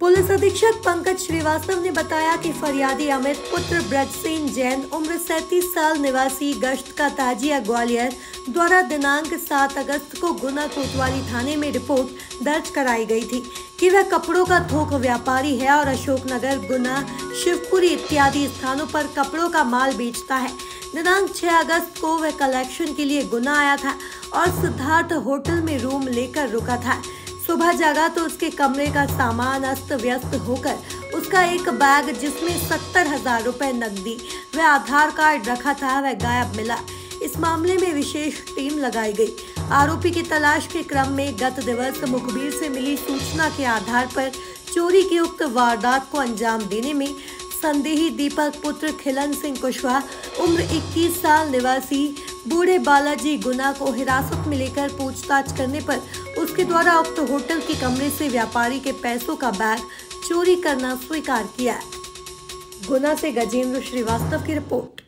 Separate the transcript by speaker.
Speaker 1: Police अधीक्षक पंकज श्रीवास्तव ने बताया कि फरियादी अमित पुत्र ब्रजसेन जैन उम्र 37 साल निवासी गश्त का ताजिया ग्वालियर द्वारा दिनांक 7 अगस्त को गुना कोतवाली थाने में रिपोर्ट दर्ज कराई गई थी कि वह कपड़ों का थोक व्यापारी है और अशोकनगर, गुना, शिवपुरी इत्यादि स्थानों पर कपड़ों का माल बेचता है। दिनांक 6 अगस्त को वह कलेक्शन के लिए गुना आया था और सिद्धार्थ होटल में रूम लेकर रुका था। सुबह जागा तो उसके कमरे का सामान अस्त व्यस्त होकर उसका एक बैग जिसमें 70,000 रुपए नकदी व आधार कार्ड रखा था वह गायब मिला। इस मामले में विशेष टीम लगाई गई। आरोपी की तलाश के क्रम में गत दिवस मुखबिर से मिली सूचना के आधार पर चोरी की उक्त वारदात को अंजाम देने में संदेही दीपक पुत्र खिलन सिंह कुशवाहा उम्र 21 साल निवासी बूढ़े बालाजी गुना को हिरासत में लेकर पूछताछ करने पर उसके द्वारा उक्त होटल के कमरे से व्यापारी के पैसों का बैग चोरी करना स्वीकार किया। गुना से गजेंद्र श्रीवास्तव की रिपोर्ट।